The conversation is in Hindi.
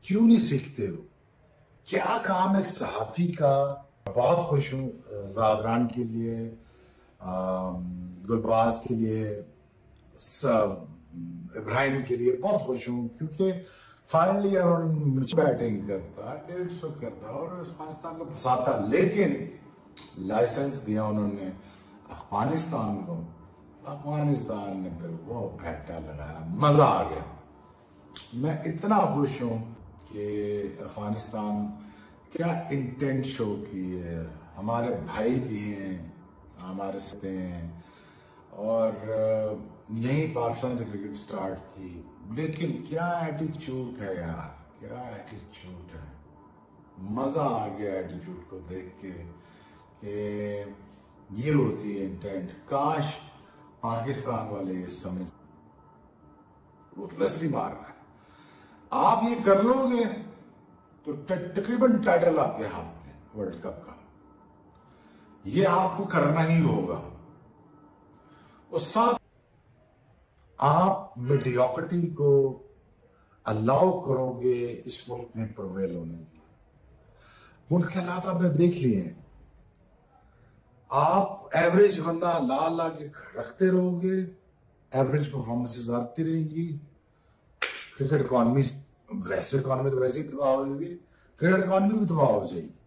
क्यों नहीं सीखते हो? क्या काम है सहाफी का? बहुत खुश हूँ ज़ादरान के लिए, गुलबाज के लिए, इब्राहिम के लिए बहुत खुश हूँ क्योंकि फाइनली मुझे बैटिंग करता 150 करता और अफगानिस्तान को फंसाता, लेकिन लाइसेंस दिया उन्होंने अफगानिस्तान को। अफगानिस्तान ने फिर वो फैक्टा लगाया, मजा आ गया। मैं इतना खुश हूँ कि अफगानिस्तान क्या इंटेंट शो की है। हमारे भाई भी हैं, हमारे साथ हैं, और यही पाकिस्तान से क्रिकेट स्टार्ट की। लेकिन क्या एटीट्यूड है यार, क्या एटीट्यूड है। मजा आ गया एटीट्यूड को देख के कि ये होती है इंटेंट। काश पाकिस्तान वाले इस समय रूथलेसली मार रहा है। आप ये कर लोगे तो तकरीबन टाइटल आपके हाथ में वर्ल्ड कप का, ये आपको करना ही होगा। और साथ आप मीडियोक्रिटी को अलाउ करोगे इस मुल्क में प्रोवेल होने के लिए। मुल्क के हालात आपने देख लिए हैं। आप एवरेज बंदा ला के रखते रहोगे, एवरेज परफॉर्मेंसेस आती रहेंगी। क्रिकेट इकॉनमी, वैसे इकॉनमी तो वैसे ही तबाह होगी, क्रिकेट इकॉनमी भी तबाह हो जाएगी।